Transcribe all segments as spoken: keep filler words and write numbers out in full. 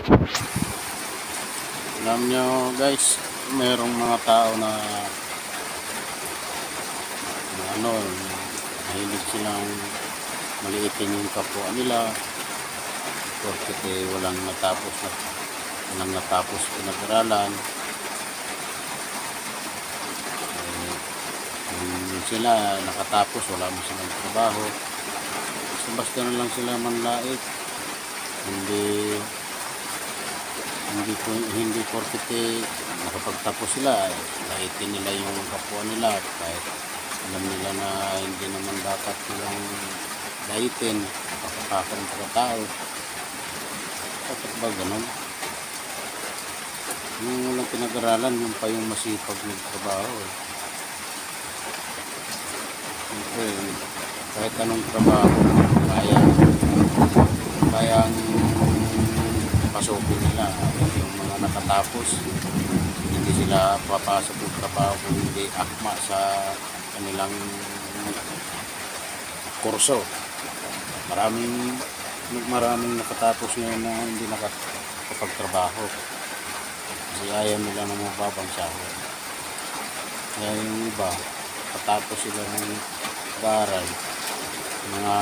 Alam nyo guys, mayroong mga tao na, na ano, mahilig silang maliitin yung kapwa nila porque eh, walang natapos na walang natapos pinag-aralan. Eh, kung sila nakatapos, wala mo silang trabaho, basta na lang sila manlait. Hindi hindi po hindi porket eh, nakapagtapos sila, eh, laitin nila yung kapwa nila kahit alam nila na hindi naman dapat nilang laitin, kapakakan ng pagkatao. Dapat ba ganun? Yung walang pinag-aralan, yung pa yung masipag magtrabaho. Eh. Siyempre, kahit anong trabaho, kaya kayang pasukin nila. Yung mga nakatapos, hindi sila papasok ng trabaho kung hindi akma sa kanilang kurso. Maraming maraming nakatapos ngayon na hindi nakapagtrabaho kasi ayaw nila ng mababang sahod. Kaya yung iba, katapos sila ng pag-aaral, mga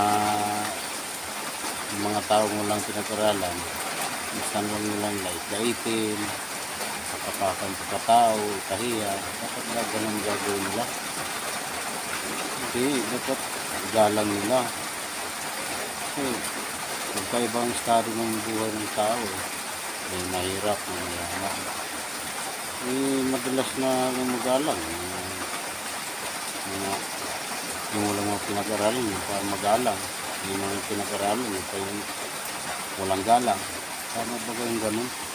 mga taong walang pinag-aralan, basta lang nilang lait-laitin, kapakan pagkatao, kahiya. Dapat ba ganun gagawin nila? Hindi, dapat galang nila. Kasi magkaibang estado ng buhay ng tao. Eh. May mahirap, may mayaman. Eh, madalas na magalang. Yung, yung walang mga pinag-aralan, yung pa magalang. Yung mga pinag-aralan, yung pa yung walang galang. Tama ba yung ganun?